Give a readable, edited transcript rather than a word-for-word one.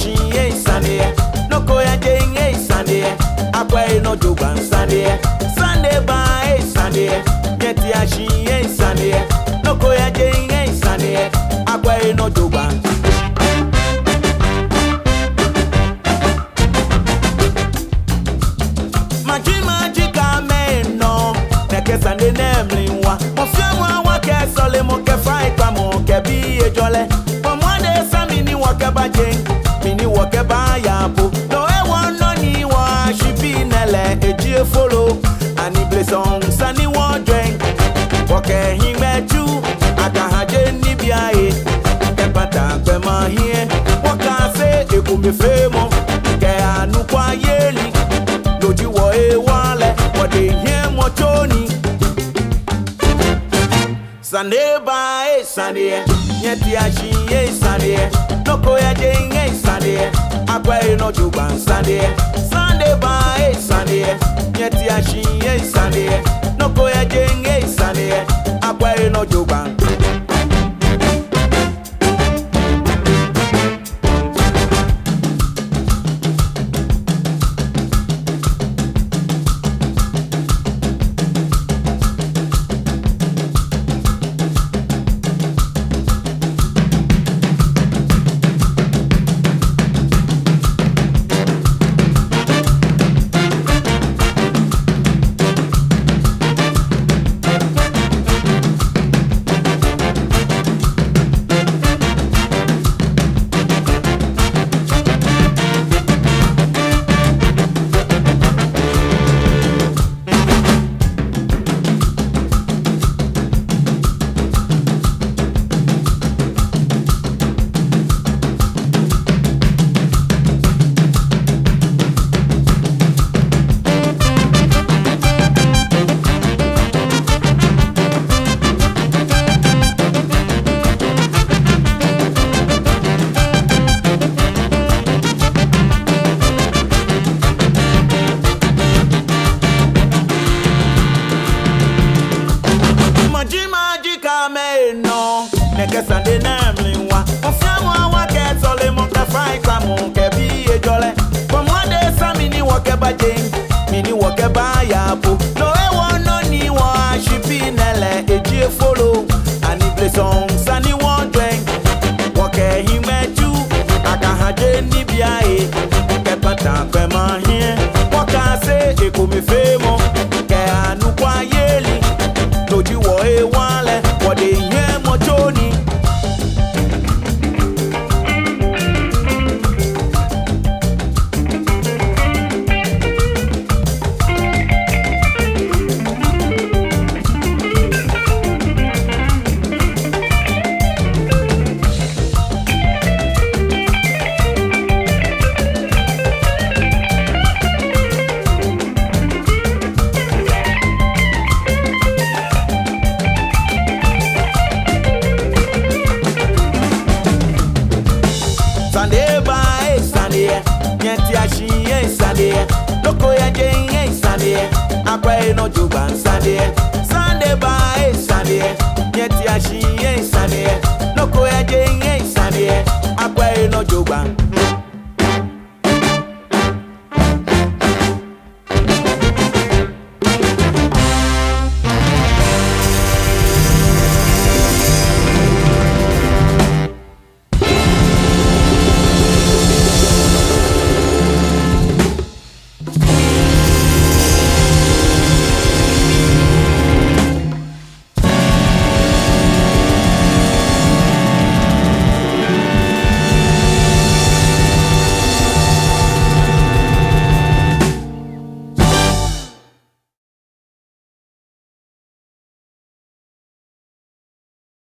Ye Sunday, no koya jing Ye Sunday, Aquay no Juban Sunday, Sunday by Sunday, get Ye Sunday, no koya jing Ye Sunday, Aquay no Juban. Magica man, no, Neke Sunday namely one, Mofia wa ke sole mo ke fry kwa mo ke bi e jole. Mini wakeba yapo no e won no ni wa shipi nele eji follow ani blessong sani won drink wake himeju aka haje ni biae e pata pe ma hie waka se ekumi femo ke anu kwa yeli loju wo e wale wode hie mo choni Sunday by Sunday yeti ashi Ye Sunday no koya jing Ye Sunday, Aquay no Juban Sunday, Sunday by Sunday, yeti ashi Ye Sunday, no koya jing Ye Sunday, Aquay no Juban. Sunday namely one. Mofia wa ke sole mo ka fry kwa mo ke bi e jole. For one day some mini wakeba jing, mini wakeba yapo. No e won no ni wa shipi nele eji follow. Ani blessong sani won drink. Wake himeju aka haje ni biae. Ke pata pe ma hie. Waka se ekumi femo ke anu kwa yeli. Loju wo e wale wode hie mo choni. Sunday by Sunday, yeti ashi Ye Sunday, loko ya jing Ye Sunday, Aquay no Juban Sunday, Sunday by Sunday, yeti ashi Ye Sunday.